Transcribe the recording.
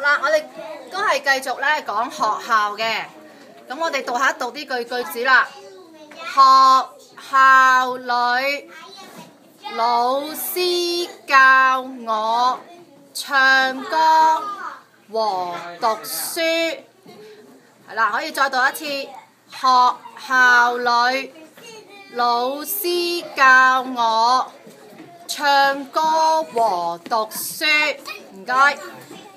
啦，我哋都係繼續咧講學校嘅，咁我哋讀下呢句子啦。學校裏老師教我唱歌和讀書，係啦，可以再讀一次。學校裏老師教我唱歌和讀書，唔該。